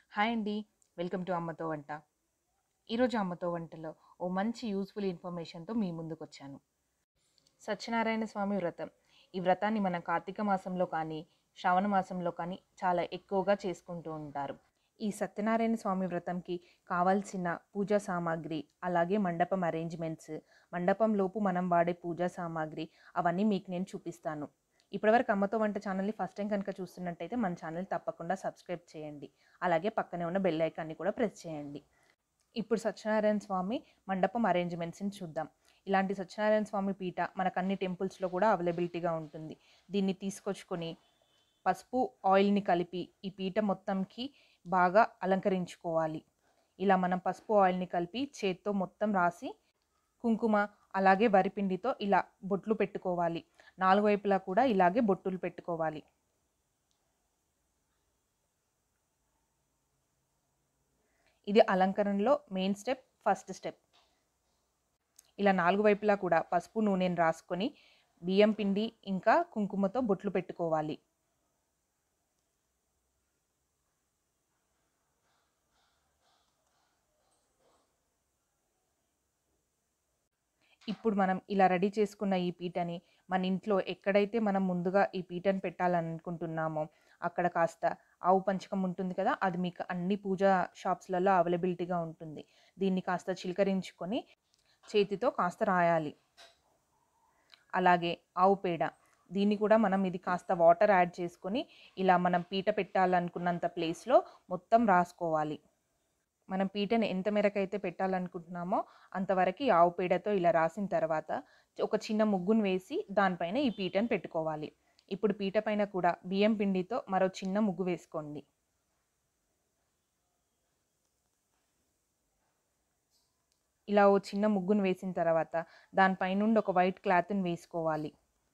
Hi అండి, welcome to అమ్మతో వంట. ఈరోజు అమ్మతో వంటలో ఓ మంచి యూస్ఫుల్ ఇన్ఫర్మేషన్తో మీ ముందుకు వచ్చాను. సత్యనారాయణ స్వామి వ్రతం. ఈ వ్రతాన్ని మనం కార్తీక మాసంలో కానీ శ్రావణ మాసంలో కానీ చాలా ఎక్కువగా చేసుకుంటూ ఉంటారు. ఈ సత్యనారాయణ స్వామి వ్రతంకి కావాల్సిన పూజా సామాగ్రి, అలాగే మండపం అరేంజ్మెంట్స్, మండపంలోపు మనం వాడే పూజా సామాగ్రి అవన్నీ మీకు నేను చూపిస్తాను. ఇప్పటివరకు అమ్మతో వంట ఛానల్ని ఫస్ట్ టైం కనుక చూస్తున్నట్టయితే మన ఛానల్ తప్పకుండా సబ్స్క్రైబ్ చేయండి. అలాగే పక్కనే ఉన్న బెల్ ఐకాన్ని కూడా ప్రెస్ చేయండి. ఇప్పుడు సత్యనారాయణ స్వామి మండపం అరేంజ్మెంట్స్ని చూద్దాం. ఇలాంటి సత్యనారాయణ స్వామి పీట మనకు అన్ని టెంపుల్స్లో కూడా అవైలబిలిటీగా ఉంటుంది. దీన్ని తీసుకొచ్చుకొని పసుపు ఆయిల్ని కలిపి ఈ పీట మొత్తంకి బాగా అలంకరించుకోవాలి. ఇలా మనం పసుపు ఆయిల్ని కలిపి చేత్తో మొత్తం రాసి కుంకుమ అలాగే వరిపిండితో ఇలా బొట్లు పెట్టుకోవాలి. 4 వైపులా కూడా ఇలాగే బొట్టులు పెట్టుకోవాలి. ఇది అలంకరణలో మెయిన్ స్టెప్, ఫస్ట్ స్టెప్. ఇలా 4 వైపులా కూడా పసుపు నూనెని రాసుకొని బియ్యం పిండి ఇంకా కుంకుమతో బొట్లు పెట్టుకోవాలి. ఇప్పుడు మనం ఇలా రెడీ చేసుకున్న ఈ పీటని మన ఇంట్లో ఎక్కడైతే మనం ముందుగా ఈ పీటను పెట్టాలనుకుంటున్నామో అక్కడ కాస్త ఆవు పంచకం ఉంటుంది కదా, అది మీకు అన్ని పూజా షాప్స్లలో అవైలబిలిటీగా ఉంటుంది. దీన్ని కాస్త చిలకరించుకొని చేతితో కాస్త రాయాలి. అలాగే ఆవు పేడ, దీన్ని కూడా మనం ఇది కాస్త వాటర్ యాడ్ చేసుకొని ఇలా మనం పీట పెట్టాలనుకున్నంత ప్లేస్లో మొత్తం రాసుకోవాలి. మనం పీటను ఎంత మేరకైతే పెట్టాలనుకుంటున్నామో అంతవరకు ఆవు పేడతో ఇలా రాసిన తర్వాత ఒక చిన్న ముగ్గును వేసి దానిపైన ఈ పీటను పెట్టుకోవాలి. ఇప్పుడు పీట పైన కూడా బియ్యం పిండితో మరో చిన్న ముగ్గు వేసుకోండి. ఇలా ఓ చిన్న ముగ్గును వేసిన తర్వాత దానిపైనుండి ఒక వైట్ క్లాత్ని వేసుకోవాలి.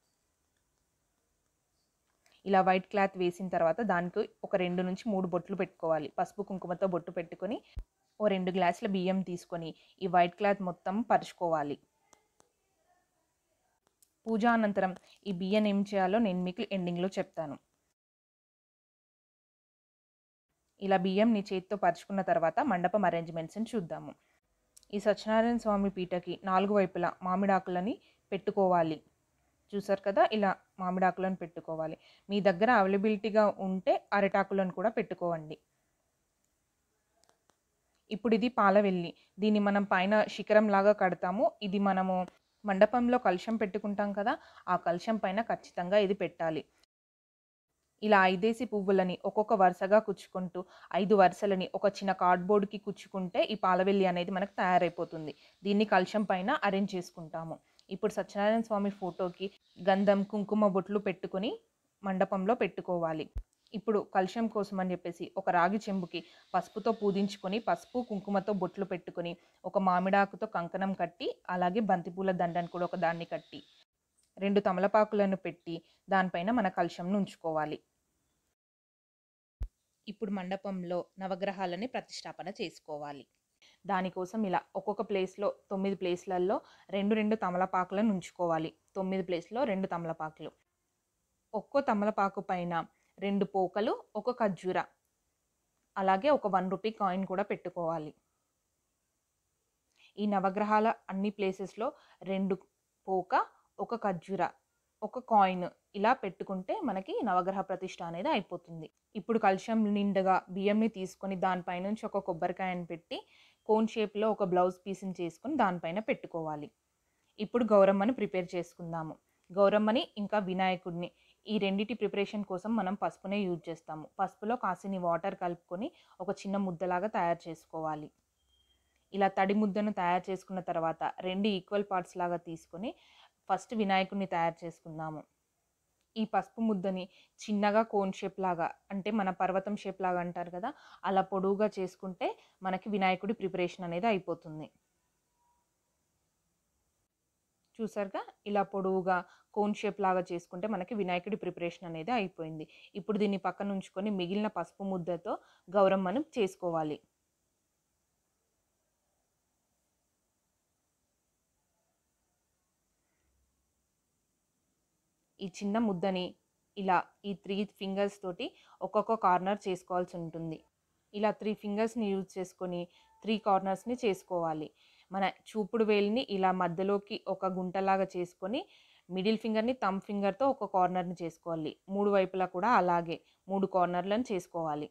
ఇలా వైట్ క్లాత్ వేసిన తర్వాత దానికి ఒక 2 నుంచి 3 బొట్లు పెట్టుకోవాలి. పసుపు కుంకుమతో బొట్టు పెట్టుకొని ఓ 2 గ్లాసుల బియ్యం తీసుకొని ఈ వైట్ క్లాత్ మొత్తం పరుచుకోవాలి. పూజ అనంతరం ఈ బియ్యం ఏం చేయాలో నేను మీకు ఎండింగ్లో చెప్తాను. ఇలా బియ్యంని చేతితో పరుచుకున్న తర్వాత మండపం అరేంజ్మెంట్స్ని చూద్దాము. ఈ సత్యనారాయణ స్వామి పీటకి 4 వైపులా మామిడాకులని పెట్టుకోవాలి. చూసారు కదా, ఇలా మామిడాకులను పెట్టుకోవాలి. మీ దగ్గర అవైలబిలిటీగా ఉంటే అరటాకులను కూడా పెట్టుకోవండి. ఇప్పుడు ఇది పాలవెల్లి, దీన్ని మనం పైన శిఖరం లాగా కడతాము. ఇది మనము మండపంలో కలశం పెట్టుకుంటాం కదా, ఆ కలశం పైన ఖచ్చితంగా ఇది పెట్టాలి. ఇలా 5 పువ్వులని ఒక్కొక్క వరుసగా కుచ్చుకుంటూ 5 వరుసలని ఒక చిన్న కార్డ్బోర్డ్కి కుచ్చుకుంటే ఈ పాలవెల్లి అనేది మనకు తయారైపోతుంది. దీన్ని కలశం పైన అరేంజ్ చేసుకుంటాము. ఇప్పుడు సత్యనారాయణ స్వామి ఫోటోకి గంధం కుంకుమ బొట్లు పెట్టుకొని మండపంలో పెట్టుకోవాలి. ఇప్పుడు కలశం కోసం అని చెప్పేసి ఒక రాగి చెంబుకి పసుపుతో పూజించుకొని పసుపు కుంకుమతో బొట్లు పెట్టుకొని ఒక మామిడాకుతో కంకణం కట్టి అలాగే బంతిపూల దండను కూడా ఒక దాన్ని కట్టి 2 తమలపాకులను పెట్టి దానిపైన మన కలశంను ఉంచుకోవాలి. ఇప్పుడు మండపంలో నవగ్రహాలని ప్రతిష్టాపన చేసుకోవాలి. దానికోసం ఇలా ఒక్కొక్క ప్లేస్లో 9 ప్లేస్లలో 2 తమలపాకులను ఉంచుకోవాలి. 9 ప్లేస్లో 2 తమలపాకులు. ఒక్కో తమలపాకు పైన 2 పోకలు, ఒక కజ్జూర, అలాగే ఒక 1 రూపీ కాయిన్ కూడా పెట్టుకోవాలి. ఈ నవగ్రహాల అన్ని ప్లేసెస్లో 2 పోక, ఒక కజ్జూర, ఒక కాయిన్ ఇలా పెట్టుకుంటే మనకి నవగ్రహ ప్రతిష్ఠ అనేది అయిపోతుంది. ఇప్పుడు కలశం నిండుగా బియ్యంని తీసుకొని దానిపైనుంచి ఒక కొబ్బరికాయను పెట్టి కోన్ షేప్లో ఒక బ్లౌజ్ పీస్ని చేసుకొని దానిపైన పెట్టుకోవాలి. ఇప్పుడు గౌరమ్మని ప్రిపేర్ చేసుకుందాము. గౌరమ్మని ఇంకా వినాయకుడిని ఈ రెండిటి ప్రిపరేషన్ కోసం మనం పసుపునే యూజ్ చేస్తాము. పసుపులో కాసిని వాటర్ కలుపుకొని ఒక చిన్న ముద్దలాగా తయారు చేసుకోవాలి. ఇలా తడి ముద్దను తయారు చేసుకున్న తర్వాత 2 ఈక్వల్ పార్ట్స్ లాగా తీసుకొని ఫస్ట్ వినాయకుడిని తయారు చేసుకుందాము. ఈ పసుపు ముద్దని చిన్నగా కోన్ షేప్ లాగా, అంటే మన పర్వతం షేప్ లాగా అంటారు కదా, అలా పొడవుగా చేసుకుంటే మనకి వినాయకుడి ప్రిపరేషన్ అనేది అయిపోతుంది. చూసారుగా, ఇలా పొడవుగా కోన్ షేప్ లాగా చేసుకుంటే మనకి వినాయకుడి ప్రిపరేషన్ అనేది అయిపోయింది. ఇప్పుడు దీన్ని పక్కన ఉంచుకొని మిగిలిన పసుపు ముద్దతో గౌరమ్మను చేసుకోవాలి. ఈ చిన్న ముద్దని ఇలా ఈ 3 ఫింగర్స్ తోటి ఒక్కొక్క కార్నర్ చేసుకోవాల్సి ఉంటుంది. ఇలా 3 ఫింగర్స్ని యూజ్ చేసుకొని 3 కార్నర్స్ని చేసుకోవాలి. మన చూపుడు వేలిని ఇలా మధ్యలోకి ఒక గుంటలాగా చేసుకొని మిడిల్ ఫింగర్ని థంబ్ ఫింగర్తో ఒక కార్నర్ని చేసుకోవాలి. 3 వైపులా కూడా అలాగే 3 కార్నర్లను చేసుకోవాలి.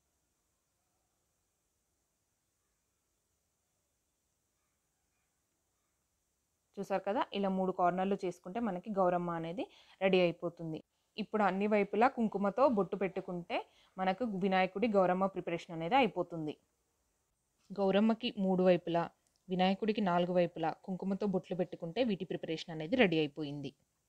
చూసారు కదా, ఇలా 3 కార్నర్లు చేసుకుంటే మనకి గౌరమ్మ అనేది రెడీ అయిపోతుంది. ఇప్పుడు అన్ని వైపులా కుంకుమతో బొట్టు పెట్టుకుంటే మనకు వినాయకుడి గౌరమ్మ ప్రిపరేషన్ అనేది అయిపోతుంది. గౌరమ్మకి 3 వైపులా, వినాయకుడికి 4 వైపులా కుంకుమతో బొట్లు పెట్టుకుంటే వీటి ప్రిపరేషన్ అనేది రెడీ అయిపోయింది.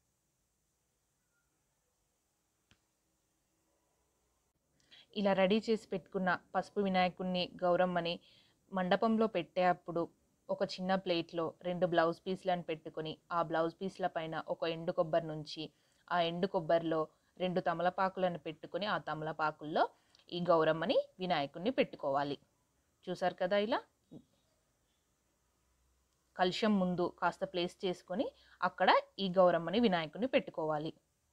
ఇలా రెడీ చేసి పెట్టుకున్న పసుపు వినాయకుడిని గౌరమ్మని మండపంలో పెట్టేటప్పుడు ఒక చిన్న ప్లేట్లో 2 బ్లౌజ్ పీస్లను పెట్టుకొని ఆ బ్లౌజ్ పీస్ల పైన ఒక ఎండు కొబ్బరి నుంచి ఆ ఎండు కొబ్బరిలో 2 తమలపాకులను పెట్టుకొని ఆ తమలపాకుల్లో ఈ గౌరమ్మని వినాయకుడిని పెట్టుకోవాలి. చూసారు కదా, ఇలా కలశం ముందు కాస్త ప్లేస్ చేసుకొని అక్కడ ఈ గౌరమ్మని వినాయకుడిని పెట్టుకోవాలి.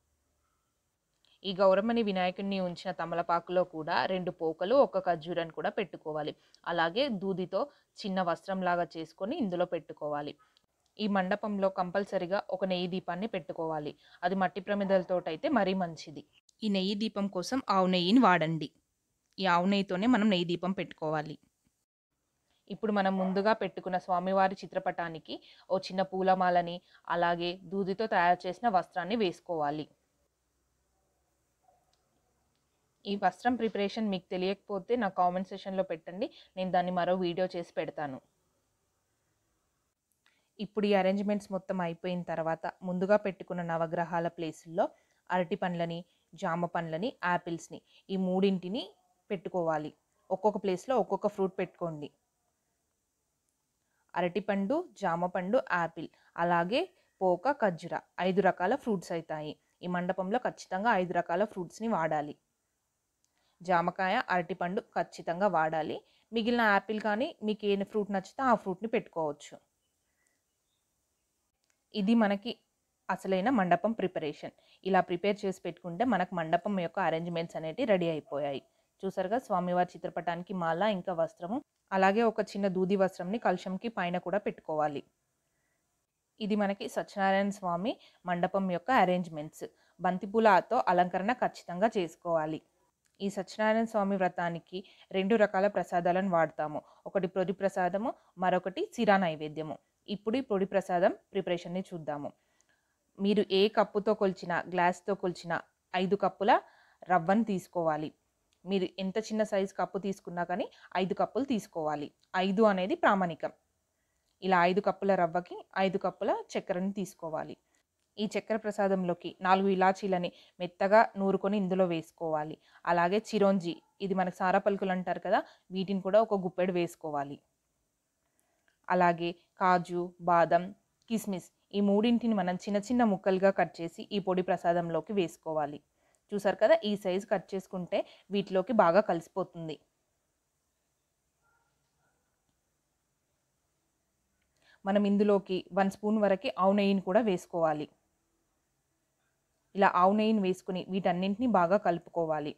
ఈ గౌరమ్మని వినాయకుడిని ఉంచిన తమలపాకులో కూడా 2 పోకలు, 1 కజ్జూరను కూడా పెట్టుకోవాలి. అలాగే దూదితో చిన్న వస్త్రంలాగా చేసుకొని ఇందులో పెట్టుకోవాలి. ఈ మండపంలో కంపల్సరిగా ఒక నెయ్యి దీపాన్ని పెట్టుకోవాలి. అది మట్టి ప్రమిదలతో అయితే మరీ మంచిది. ఈ నెయ్యి దీపం కోసం ఆవు నెయ్యిని వాడండి. ఈ ఆవు నెయ్యితోనే మనం నెయ్యి దీపం పెట్టుకోవాలి. ఇప్పుడు మనం ముందుగా పెట్టుకున్న స్వామివారి చిత్రపటానికి ఓ చిన్న పూలమాలని అలాగే దూదితో తయారు చేసిన వస్త్రాన్ని వేసుకోవాలి. ఈ వస్త్రం ప్రిపరేషన్ మీకు తెలియకపోతే నా కామెంట్ సెషన్లో పెట్టండి, నేను దాన్ని మరో వీడియో చేసి పెడతాను. ఇప్పుడు ఈ అరేంజ్మెంట్స్ మొత్తం అయిపోయిన తర్వాత ముందుగా పెట్టుకున్న నవగ్రహాల ప్లేసుల్లో అరటి పండ్లని, జామ పండ్లని, యాపిల్స్ని ఈ మూడింటిని పెట్టుకోవాలి. ఒక్కొక్క ప్లేస్లో ఒక్కొక్క ఫ్రూట్ పెట్టుకోండి. అరటిపండు, జామపండు, యాపిల్ అలాగే పోక, కజ్జుర 5 రకాల ఫ్రూట్స్ అవుతాయి. ఈ మండపంలో ఖచ్చితంగా 5 రకాల ఫ్రూట్స్ని వాడాలి. జామకాయ, అరటిపండు ఖచ్చితంగా వాడాలి. మిగిలిన యాపిల్ కానీ మీకు ఏ ఫ్రూట్ నచ్చితే ఆ ఫ్రూట్ని పెట్టుకోవచ్చు. ఇది మనకి అసలైన మండపం ప్రిపరేషన్. ఇలా ప్రిపేర్ చేసి పెట్టుకుంటే మనకు మండపం యొక్క అరేంజ్మెంట్స్ అనేవి రెడీ అయిపోయాయి. చూసారుగా, స్వామివారి చిత్రపటానికి మాల, ఇంకా వస్త్రము, అలాగే ఒక చిన్న దూది వస్త్రంని కలశంకి పైన కూడా పెట్టుకోవాలి. ఇది మనకి సత్యనారాయణ స్వామి మండపం యొక్క అరేంజ్మెంట్స్. బంతిపూలతో అలంకరణ ఖచ్చితంగా చేసుకోవాలి. ఈ సత్యనారాయణ స్వామి వ్రతానికి 2 రకాల ప్రసాదాలను వాడతాము. ఒకటి పొడి ప్రసాదము, మరొకటి సిరా నైవేద్యము. ఇప్పుడు ఈ పొడి ప్రసాదం ప్రిపరేషన్ని చూద్దాము. మీరు ఏ కప్పుతో కొలిచిన, గ్లాస్తో కొలిచిన 5 కప్పుల రవ్వను తీసుకోవాలి. మీరు ఎంత చిన్న సైజు కప్పు తీసుకున్నా కానీ 5 కప్పులు తీసుకోవాలి. 5 అనేది ప్రామాణికం. ఇలా 5 కప్పుల రవ్వకి 5 కప్పుల చక్కెరని తీసుకోవాలి. ఈ చక్కెర ప్రసాదంలోకి 4 ఇలాచీలని మెత్తగా నూరుకొని ఇందులో వేసుకోవాలి. అలాగే చిరోంజి, ఇది మనకు సారా పలుకులు అంటారు కదా, వీటిని కూడా ఒక గుప్పెడు వేసుకోవాలి. అలాగే కాజు, బాదం, కిస్మిస్ ఈ మూడింటిని మనం చిన్న చిన్న ముక్కలుగా కట్ చేసి ఈ పొడి ప్రసాదంలోకి వేసుకోవాలి. చూసారు కదా, ఈ సైజు కట్ చేసుకుంటే వీటిలోకి బాగా కలిసిపోతుంది. మనం ఇందులోకి 1 స్పూన్ వరకు ఆవు నెయ్యిని కూడా వేసుకోవాలి. ఇలా ఆవు నెయ్యిని వేసుకుని వీటన్నింటినీ బాగా కలుపుకోవాలి.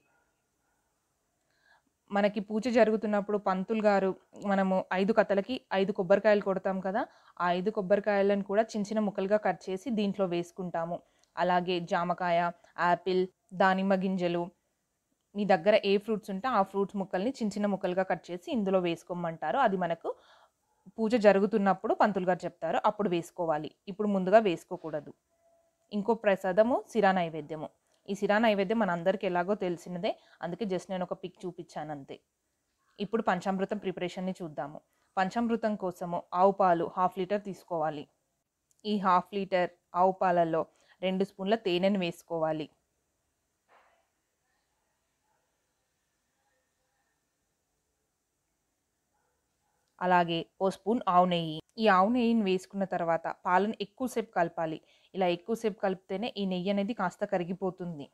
మనకి పూజ జరుగుతున్నప్పుడు పంతులు గారు మనము 5 కథలకి 5 కొబ్బరికాయలు కొడతాం కదా, ఆ 5 కొబ్బరికాయలను కూడా చిన్న చిన్న ముక్కలుగా కట్ చేసి దీంట్లో వేసుకుంటాము. అలాగే జామకాయ, యాపిల్, దానిమ్మ గింజలు, మీ దగ్గర ఏ ఫ్రూట్స్ ఉంటే ఆ ఫ్రూట్స్ ముక్కల్ని చిన్న చిన్న ముక్కలుగా కట్ చేసి ఇందులో వేసుకోమంటారు. అది మనకు పూజ జరుగుతున్నప్పుడు పంతులు గారు చెప్తారు, అప్పుడు వేసుకోవాలి. ఇప్పుడు ముందుగా వేసుకోకూడదు. ఇంకో ప్రసాదము సిరా నైవేద్యము. ఈ సిరా నైవేద్యం మనందరికీ ఎలాగో తెలిసినదే, అందుకే జస్ట్ నేను ఒక పిక్ చూపించాను అంతే. ఇప్పుడు పంచామృతం ప్రిపరేషన్ని చూద్దాము. పంచామృతం కోసము ఆవు పాలు 1/2 లీటర్ తీసుకోవాలి. ఈ 1/2 లీటర్ ఆవు పాలలో 2 స్పూన్ల తేనెను వేసుకోవాలి. అలాగే ఓ స్పూన్ ఆవు నెయ్యి. ఈ ఆవు నెయ్యిని వేసుకున్న తర్వాత పాలను ఎక్కువసేపు కలపాలి. ఇలా ఎక్కువసేపు కలిపితేనే ఈ నెయ్యి అనేది కాస్త కరిగిపోతుంది.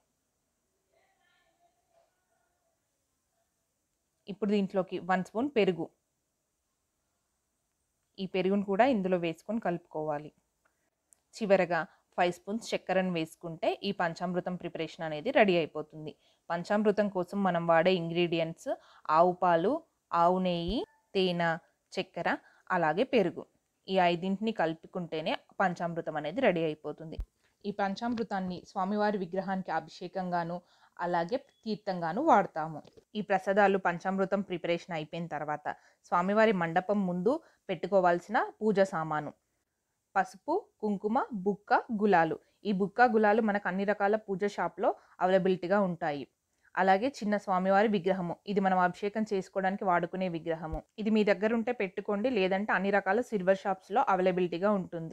ఇప్పుడు దీంట్లోకి 1 స్పూన్ పెరుగు, ఈ పెరుగును కూడా ఇందులో వేసుకొని కలుపుకోవాలి. చివరగా 5 స్పూన్స్ చక్కెరను వేసుకుంటే ఈ పంచామృతం ప్రిపరేషన్ అనేది రెడీ అయిపోతుంది. పంచామృతం కోసం మనం వాడే ఇంగ్రీడియంట్స్ ఆవు పాలు, ఆవు నెయ్యి, తేనె, చక్కెర, అలాగే పెరుగు. ఈ 5ంటిని కలుపుకుంటేనే పంచామృతం అనేది రెడీ అయిపోతుంది. ఈ పంచామృతాన్ని స్వామివారి విగ్రహానికి అభిషేకంగాను అలాగే తీర్థంగాను వాడతాము. ఈ ప్రసాదాలు పంచామృతం ప్రిపరేషన్ అయిపోయిన తర్వాత స్వామివారి మండపం ముందు పెట్టుకోవాల్సిన పూజ సామాను పసుపు, కుంకుమ, బుక్క, గులాలు. ఈ బుక్క, గులాలు మనకు అన్ని రకాల పూజ షాప్లో అవైలబిలిటీగా ఉంటాయి. అలాగే చిన్న స్వామివారి విగ్రహము, ఇది మనం అభిషేకం చేసుకోవడానికి వాడుకునే విగ్రహము. ఇది మీ దగ్గర ఉంటే పెట్టుకోండి, లేదంటే అన్ని రకాల సిల్వర్ షాప్స్లో అవైలబిలిటీగా ఉంటుంది.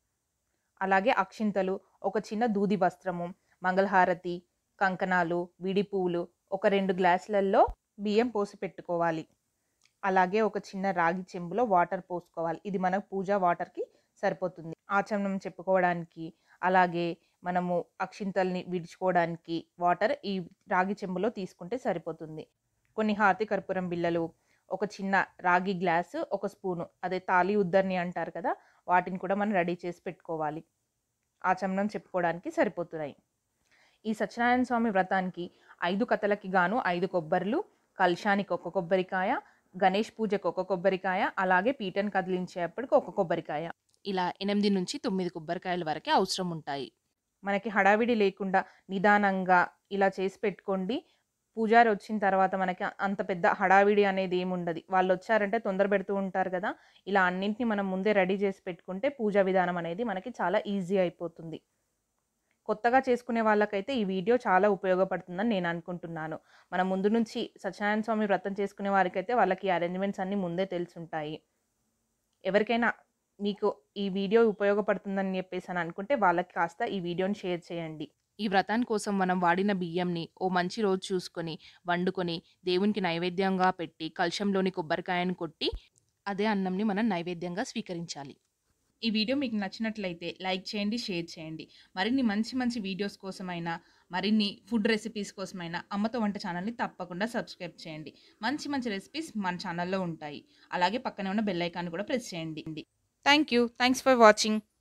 అలాగే అక్షింతలు, ఒక చిన్న దూది వస్త్రము, మంగళహారతి, కంకణాలు, విడి పువ్వులు, ఒక 2 గ్లాసులలో బియ్యం పోసి పెట్టుకోవాలి. అలాగే ఒక చిన్న రాగి చెంబులో వాటర్ పోసుకోవాలి. ఇది మన పూజా వాటర్కి సరిపోతుంది. ఆచమనం చెప్పుకోవడానికి, అలాగే మనము అక్షింతల్ని విడుచుకోవడానికి వాటర్ ఈ రాగి చెంబులో తీసుకుంటే సరిపోతుంది. కొన్ని హారతి కర్పూరం బిళ్ళలు, ఒక చిన్న రాగి గ్లాసు, ఒక స్పూను, అదే తాలి ఉద్దర్ని అంటారు కదా, వాటిని కూడా మనం రెడీ చేసి పెట్టుకోవాలి. ఆచమనం చెప్పుకోవడానికి సరిపోతున్నాయి. ఈ సత్యనారాయణ స్వామి వ్రతానికి 5 కథలకి గాను 5 కొబ్బరిలు, కలశానికి 1 కొబ్బరికాయ, గణేష్ పూజకు 1 కొబ్బరికాయ, అలాగే పీటను కదిలించేటప్పటికి 1 కొబ్బరికాయ, ఇలా 8 నుంచి 9 కొబ్బరికాయల వరకే అవసరం ఉంటాయి. మనకి హడావిడి లేకుండా నిదానంగా ఇలా చేసి పెట్టుకోండి. పూజారి వచ్చిన తర్వాత మనకి అంత పెద్ద హడావిడి అనేది ఏముండదు. వాళ్ళు వచ్చారంటే తొందర పెడుతూ ఉంటారు కదా. ఇలా అన్నింటినీ మనం ముందే రెడీ చేసి పెట్టుకుంటే పూజా విధానం అనేది మనకి చాలా ఈజీ అయిపోతుంది. కొత్తగా చేసుకునే వాళ్ళకైతే ఈ వీడియో చాలా ఉపయోగపడుతుందని నేను అనుకుంటున్నాను. మనం ముందు నుంచి సత్యనారాయణ స్వామి వ్రతం చేసుకునే వారికైతే వాళ్ళకి అరేంజ్మెంట్స్ అన్నీ ముందే తెలుసుంటాయి. ఎవరికైనా మీకు ఈ వీడియో ఉపయోగపడుతుందని చెప్పేసి అని అనుకుంటే వాళ్ళకి కాస్త ఈ వీడియోని షేర్ చేయండి. ఈ వ్రతాని కోసం మనం వాడిన బియ్యంని ఓ మంచి రోజు చూసుకొని వండుకొని దేవునికి నైవేద్యంగా పెట్టి కలశంలోని కొబ్బరికాయను కొట్టి అదే అన్నంని మనం నైవేద్యంగా స్వీకరించాలి. ఈ వీడియో మీకు నచ్చినట్లయితే లైక్ చేయండి, షేర్ చేయండి. మరిన్ని మంచి వీడియోస్ కోసమైనా, మరిన్ని ఫుడ్ రెసిపీస్ కోసమైనా అమ్మతో వంట ఛానల్ని తప్పకుండా సబ్స్క్రైబ్ చేయండి. మంచి రెసిపీస్ మన ఛానల్లో ఉంటాయి. అలాగే పక్కనే ఉన్న బెల్ ఐకాన్ కూడా ప్రెస్ చేయండి. Thanks for watching.